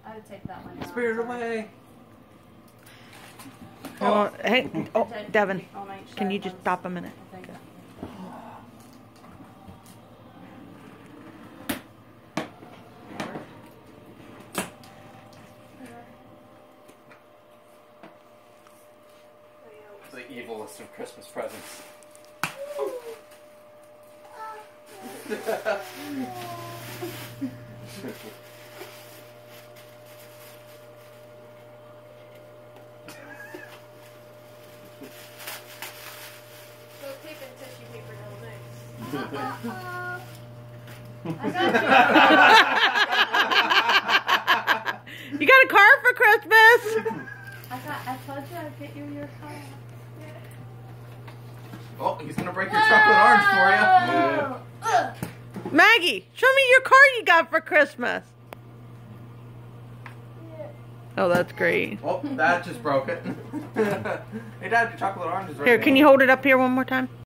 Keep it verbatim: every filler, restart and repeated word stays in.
I'd take that one out. Spirit away. Oh, hey, oh, Devin, I'll make sure can you it just goes- stop a minute? I think. The evilest of Christmas presents. I got You got a car for Christmas? I got. I told you I'd get you your car. Oh, he's gonna break your chocolate orange for you. Yeah. Maggie, show me your car you got for Christmas. Oh, that's great. Oh, that just broke it. Hey, Dad, your chocolate orange is right Here, there. can you hold it up here one more time?